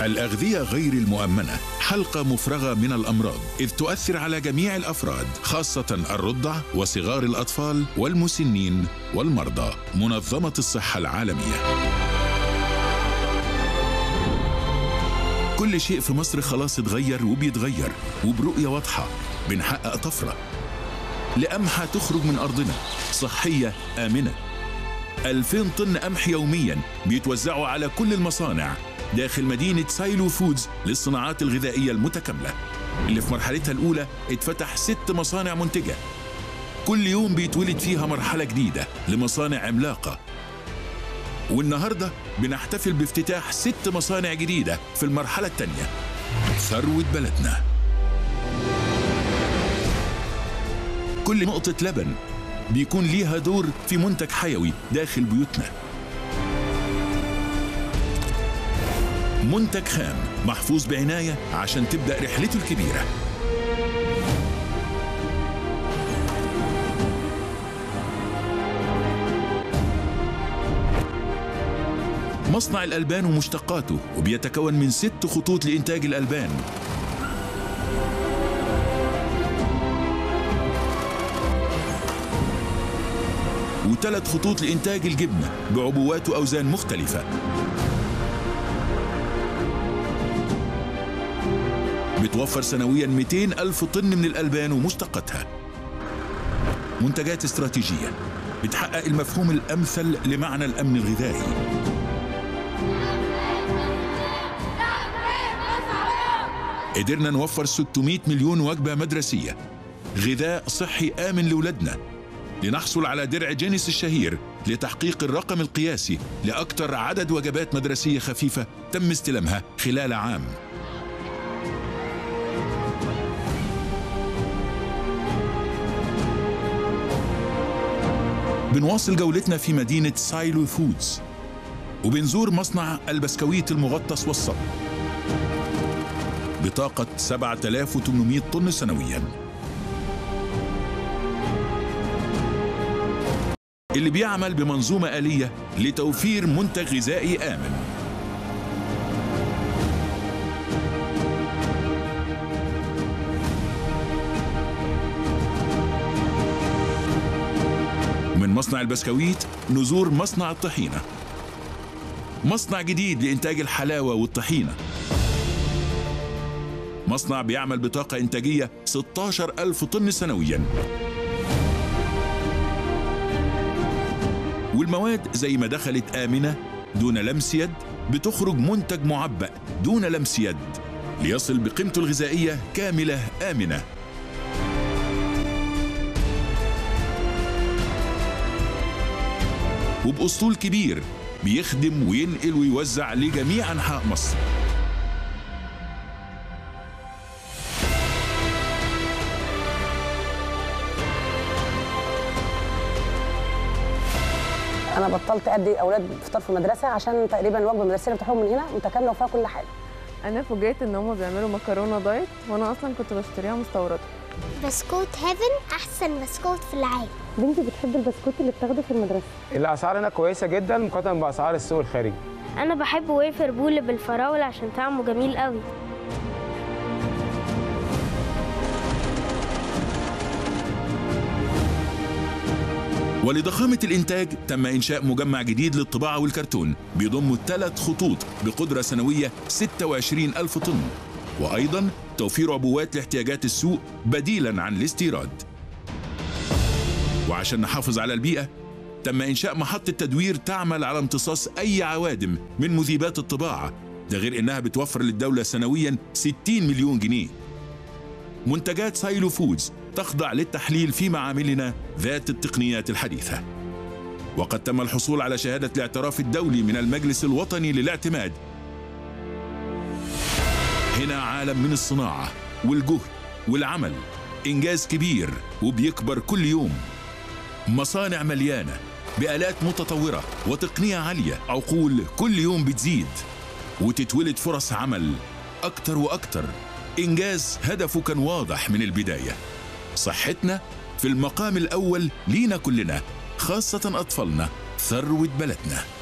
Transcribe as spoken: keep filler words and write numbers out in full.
الأغذية غير المؤمنة حلقة مفرغة من الأمراض، إذ تؤثر على جميع الأفراد، خاصة الرضع وصغار الأطفال والمسنين والمرضى. منظمة الصحة العالمية. كل شيء في مصر خلاص اتغير وبيتغير، وبرؤية واضحة بنحقق طفرة لقمحة تخرج من أرضنا صحية آمنة. ألفين طن قمح يومياً بيتوزعوا على كل المصانع داخل مدينة سايلو فودز للصناعات الغذائية المتكاملة، اللي في مرحلتها الأولى اتفتح ست مصانع منتجة. كل يوم بيتولد فيها مرحلة جديدة لمصانع عملاقة، والنهاردة بنحتفل بافتتاح ست مصانع جديدة في المرحلة الثانية. ثروة بلدنا. كل نقطة لبن بيكون ليها دور في منتج حيوي داخل بيوتنا. منتج خام محفوظ بعناية عشان تبدأ رحلته الكبيرة. مصنع الألبان ومشتقاته، وبيتكون من ست خطوط لإنتاج الألبان، وثلاث خطوط لإنتاج الجبنة بعبوات وأوزان مختلفة. بتوفر سنوياً مئتين ألف طن من الألبان ومشتقاتها. منتجات استراتيجية بتحقق المفهوم الأمثل لمعنى الأمن الغذائي. قدرنا نوفر ستمئة مليون وجبة مدرسية، غذاء صحي آمن لولادنا، لنحصل على درع جينيس الشهير لتحقيق الرقم القياسي لأكثر عدد وجبات مدرسية خفيفة تم استلامها خلال عام. بنواصل جولتنا في مدينة سايلو فودز، وبنزور مصنع البسكويت المغطس والصب بطاقة سبعة آلاف وثمانمئة طن سنوياً، اللي بيعمل بمنظومة آلية لتوفير منتج غذائي آمن. من مصنع البسكويت نزور مصنع الطحينة، مصنع جديد لإنتاج الحلاوة والطحينة. مصنع بيعمل بطاقة إنتاجية ستة عشر ألف طن سنوياً، والمواد زي ما دخلت آمنة دون لمس يد، بتخرج منتج معبأ دون لمس يد ليصل بقيمته الغذائية كاملة آمنة. وبأسطول كبير بيخدم وينقل ويوزع لجميع أنحاء مصر. أنا بطلت أدي أولاد فطار في المدرسة عشان تقريبا الوجبة المدرسية بتاعهم من هنا متكاملة وفيها كل حاجة. أنا فوجئت إن هم بيعملوا مكرونة دايت وأنا أصلا كنت بشتريها مستوردة. بسكوت هيفن أحسن بسكوت في العالم. بنتي بتحب البسكوت اللي بتاخده في المدرسة. الأسعار هنا كويسة جدا مقارنة بأسعار السوق الخارجي. أنا بحب ويفر بول بالفراولة عشان طعمه جميل قوي. ولضخامة الإنتاج تم إنشاء مجمع جديد للطباعة والكرتون بيضم ثلاث خطوط بقدرة سنوية ستة وعشرين ألف طن، وأيضاً توفير عبوات لاحتياجات السوق بديلاً عن الاستيراد. وعشان نحافظ على البيئة تم إنشاء محطة تدوير تعمل على امتصاص أي عوادم من مذيبات الطباعة، ده غير إنها بتوفر للدولة سنوياً ستين مليون جنيه. منتجات سايلو فودز تخضع للتحليل في معاملنا ذات التقنيات الحديثة، وقد تم الحصول على شهادة الاعتراف الدولي من المجلس الوطني للاعتماد. هنا عالم من الصناعة والجهد والعمل، إنجاز كبير وبيكبر كل يوم. مصانع مليانة بآلات متطورة وتقنية عالية، عقول كل يوم بتزيد وتتولد فرص عمل أكتر وأكتر. إنجاز هدفه كان واضح من البداية، صحتنا في المقام الأول لينا كلنا، خاصة أطفالنا، ثروة بلدنا.